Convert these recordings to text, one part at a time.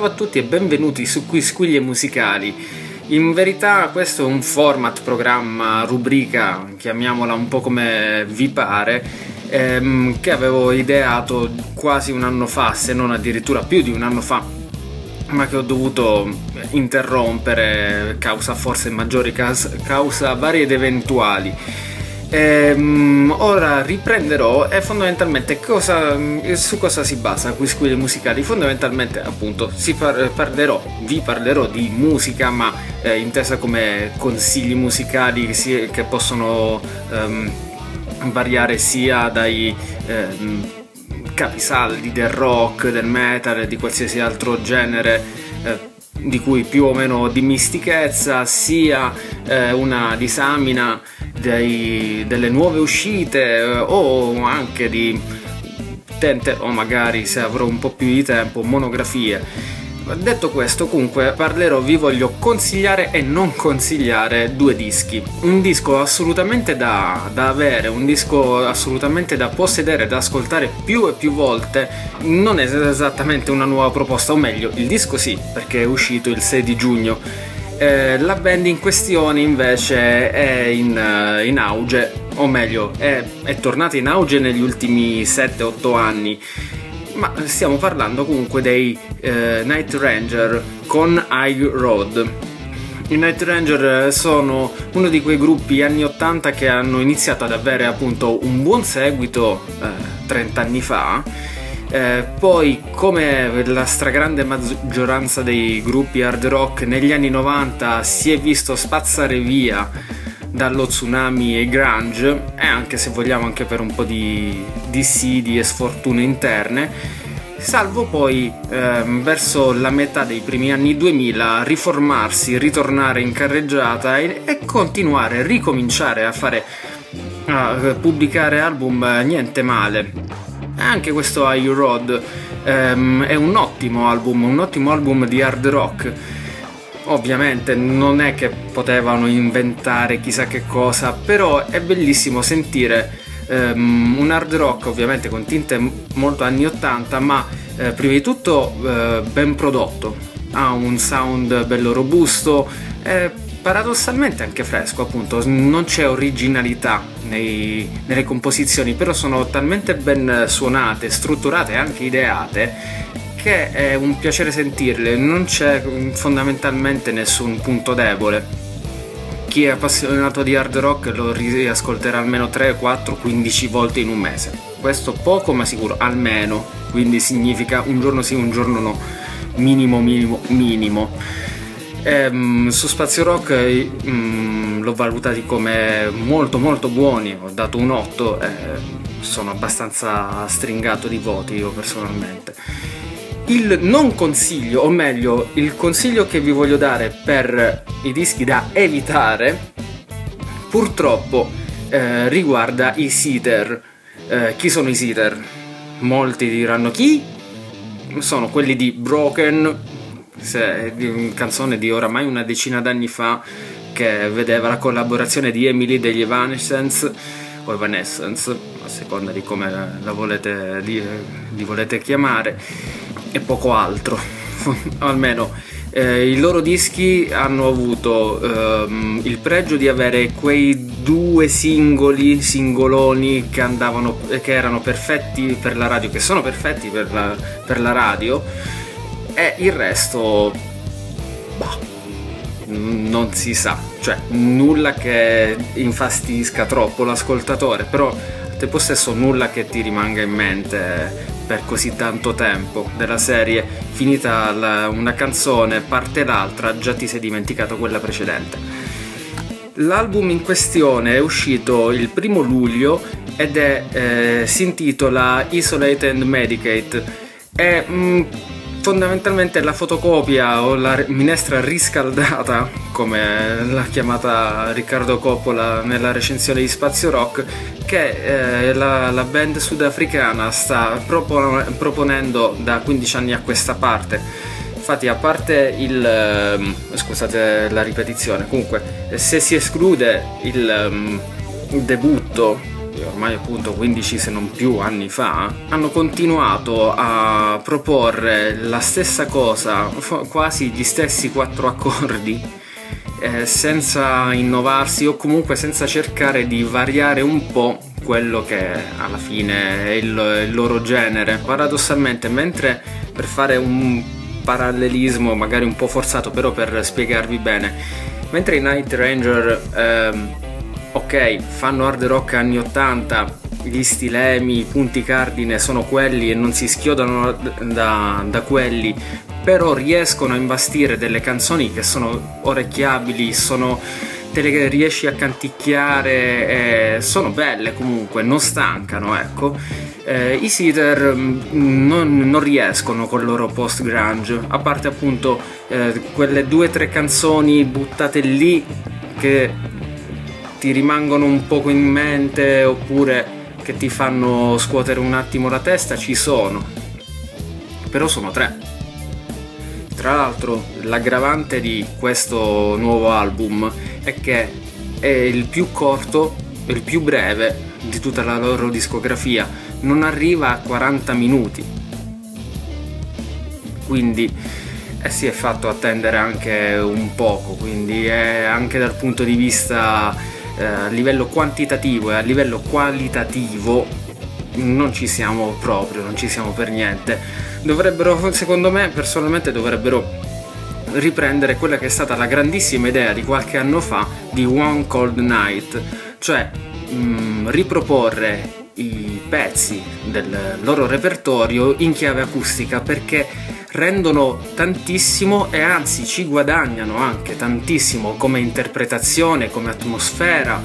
salve a tutti e benvenuti su Quisquiglie Musicali. In verità questo è un format, programma, rubrica, chiamiamola un po' come vi pare, che avevo ideato quasi un anno fa, se non addirittura più di un anno fa, ma che ho dovuto interrompere causa forse maggiori, causa varie ed eventuali. Ora riprenderò e fondamentalmente su cosa si basa Quisquiglie Musicali? Fondamentalmente appunto vi parlerò di musica, ma intesa come consigli musicali che possono variare sia dai capisaldi del rock, del metal e di qualsiasi altro genere di cui più o meno dimestichezza, sia una disamina delle nuove uscite o anche di tente, o magari, se avrò un po' più di tempo, monografie. Detto questo, comunque vi voglio consigliare e non consigliare due dischi. Un disco assolutamente da avere, un disco assolutamente da possedere, da ascoltare più e più volte. Non è esattamente una nuova proposta, o meglio, il disco sì, perché è uscito il 6 di giugno. La band in questione invece è in auge, o meglio, è tornata in auge negli ultimi 7-8 anni. Ma stiamo parlando comunque dei Night Ranger con High Road. I Night Ranger sono uno di quei gruppi anni 80 che hanno iniziato ad avere appunto un buon seguito 30 anni fa. Poi, come la stragrande maggioranza dei gruppi hard rock, negli anni 90 si è visto spazzare via dallo tsunami e grunge, e anche, se vogliamo, anche per un po' di dissidi e sfortune interne, salvo poi verso la metà dei primi anni 2000 riformarsi, ritornare in carreggiata e ricominciare a pubblicare album niente male. Anche questo High Road è un ottimo album di hard rock. Ovviamente non è che potevano inventare chissà che cosa, però è bellissimo sentire un hard rock ovviamente con tinte molto anni 80, ma prima di tutto ben prodotto, ha un sound bello robusto, paradossalmente anche fresco, appunto. Non c'è originalità nelle composizioni, però sono talmente ben suonate, strutturate e anche ideate che è un piacere sentirle. Non c'è fondamentalmente nessun punto debole. Chi è appassionato di hard rock lo riascolterà almeno 3, 4, 15 volte in un mese. Questo poco ma sicuro, almeno. Quindi significa un giorno sì, un giorno no. Minimo. Su Spazio Rock l'ho valutati come molto buoni, ho dato un 8, sono abbastanza stringato di voti io personalmente. Il non consiglio, o meglio, il consiglio che vi voglio dare per i dischi da evitare, purtroppo riguarda i Seether. Chi sono i Seether? Molti diranno chi? Sono quelli di Broken, canzone di oramai una decina d'anni fa, che vedeva la collaborazione di Emily degli Evanescence, o Evanescence, a seconda di come li volete chiamare, e poco altro. Almeno i loro dischi hanno avuto il pregio di avere quei due singoloni che erano perfetti per la radio, che sono perfetti per la radio, e il resto non si sa, cioè nulla che infastidisca troppo l'ascoltatore, però al tempo stesso nulla che ti rimanga in mente per così tanto tempo, della serie: finita una canzone, parte l'altra, già ti sei dimenticato quella precedente. L'album in questione è uscito il 1° luglio ed si intitola Isolate and Medicate. È fondamentalmente la fotocopia o la minestra riscaldata, come l'ha chiamata Riccardo Coppola nella recensione di Spazio Rock, che la band sudafricana sta proponendo da 15 anni a questa parte. Infatti, a parte scusate la ripetizione, comunque, se si esclude il debutto ormai appunto 15 se non più anni fa, hanno continuato a proporre la stessa cosa, quasi gli stessi 4 accordi, senza innovarsi o comunque senza cercare di variare un po' quello che alla fine è il loro genere. Paradossalmente, mentre, per fare un parallelismo magari un po' forzato però per spiegarvi bene, mentre i Night Ranger ok, fanno hard rock anni 80, gli stilemi, i punti cardine sono quelli e non si schiodano da quelli, però riescono a imbastire delle canzoni che sono orecchiabili, te le riesci a canticchiare, sono belle comunque, non stancano, ecco. I Seether non riescono col loro post-grunge, a parte appunto quelle 2 o 3 canzoni buttate lì che ti rimangono un poco in mente oppure che ti fanno scuotere un attimo la testa, ci sono, però sono 3. Tra l'altro l'aggravante di questo nuovo album è che è il più corto, il più breve di tutta la loro discografia, non arriva a 40 minuti, quindi si è fatto attendere anche un poco, quindi anche dal punto di vista a livello quantitativo e a livello qualitativo non ci siamo proprio, non ci siamo per niente. Dovrebbero, secondo me personalmente, riprendere quella che è stata la grandissima idea di qualche anno fa di One Cold Night, cioè riproporre i pezzi del loro repertorio in chiave acustica, perché rendono tantissimo e anzi ci guadagnano anche tantissimo come interpretazione, come atmosfera.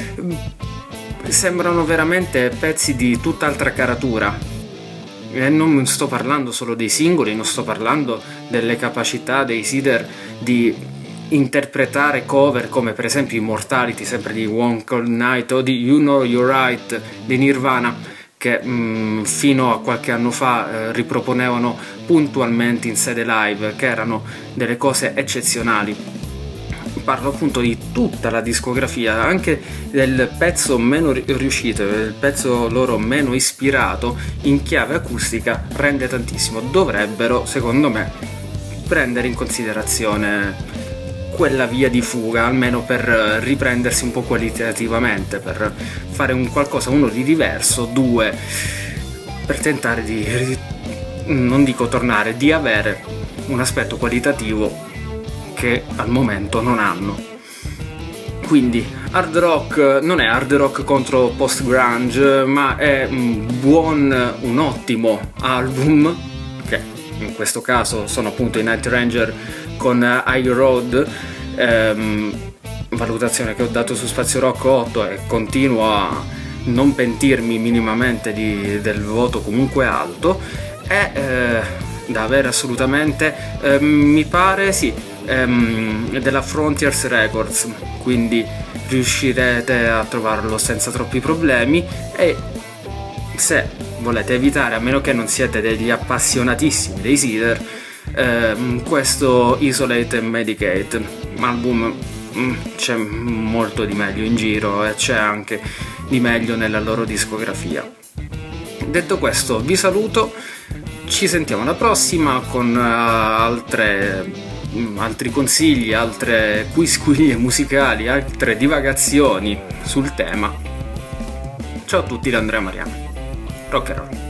Sembrano veramente pezzi di tutt'altra caratura. E non sto parlando solo dei singoli, non sto parlando delle capacità dei Seether di interpretare cover come per esempio Immortality, sempre di One Cold Night, o di You Know You're Right di Nirvana, che fino a qualche anno fa riproponevano puntualmente in sede live, che erano delle cose eccezionali. Parlo appunto di tutta la discografia, anche del pezzo meno riuscito, del pezzo loro meno ispirato, in chiave acustica rende tantissimo. Dovrebbero, secondo me, prendere in considerazione quella via di fuga, almeno per riprendersi un po' qualitativamente, per fare qualcosa, uno di diverso, 2 per tentare di, non dico tornare, di avere un aspetto qualitativo che al momento non hanno. Quindi hard rock non è hard rock contro post grunge, ma è un ottimo album, che in questo caso sono appunto i Night Ranger con High Road, valutazione che ho dato su Spazio Rock 8 e continuo a non pentirmi minimamente del voto comunque alto. È da avere assolutamente, mi pare sì, della Frontiers Records, quindi riuscirete a trovarlo senza troppi problemi. E se volete evitare, a meno che non siete degli appassionatissimi dei Seether, questo Isolate and Medicate album, c'è molto di meglio in giro e c'è anche di meglio nella loro discografia. Detto questo, vi saluto, ci sentiamo alla prossima con altri consigli, altre quisquiglie musicali, altre divagazioni sul tema. Ciao a tutti da Andrea Mariano. Rock and roll.